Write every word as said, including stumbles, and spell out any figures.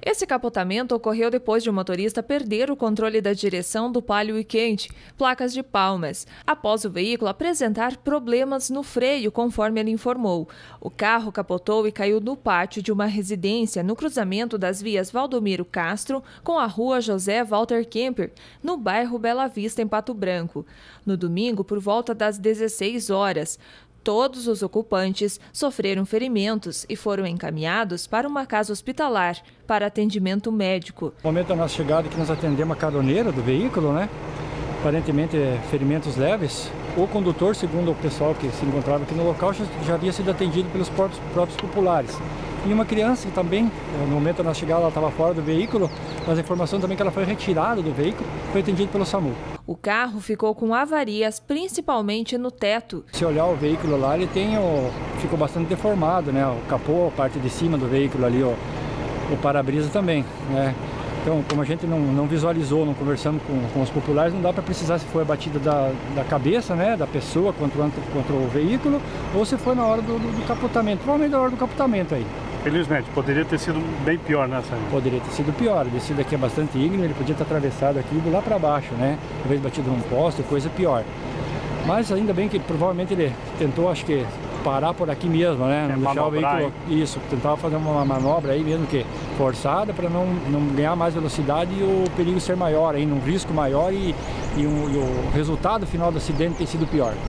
Esse capotamento ocorreu depois de o motorista perder o controle da direção do Palio e Quente, placas de Palmas, após o veículo apresentar problemas no freio, conforme ele informou. O carro capotou e caiu no pátio de uma residência no cruzamento das vias Valdomiro Castro com a rua José Walter Kemper, no bairro Bela Vista, em Pato Branco. No domingo, por volta das dezesseis horas, todos os ocupantes sofreram ferimentos e foram encaminhados para uma casa hospitalar para atendimento médico. No momento da nossa chegada, que nós atendemos a caroneira do veículo, né? Aparentemente ferimentos leves. O condutor, segundo o pessoal que se encontrava aqui no local, já, já havia sido atendido pelos próprios, próprios populares. E uma criança que também, no momento da nossa chegada, ela estava fora do veículo, mas a informação também que ela foi retirada do veículo, foi atendida pelo SAMU. O carro ficou com avarias, principalmente no teto. Se olhar o veículo lá, ele tem o, ficou bastante deformado, né? O capô, a parte de cima do veículo ali, ó, o para-brisa também, né? Então, como a gente não, não visualizou, não conversamos com, com os populares, não dá para precisar se foi a batida da, da cabeça, né, da pessoa contra, contra o veículo, ou se foi na hora do, do, do capotamento, provavelmente na hora do capotamento aí. Felizmente, poderia ter sido bem pior nessa. Poderia ter sido pior, a descida aqui é bastante íngreme, ele podia ter atravessado aqui e lá para baixo, né, talvez batido num poste, coisa pior. Mas ainda bem que provavelmente ele tentou, acho que, parar por aqui mesmo, né? Não deixar o veículo. Isso, tentava fazer uma manobra aí mesmo que forçada para não, não ganhar mais velocidade e o perigo ser maior, aí, um risco maior e, e, um, e o resultado final do acidente ter sido pior.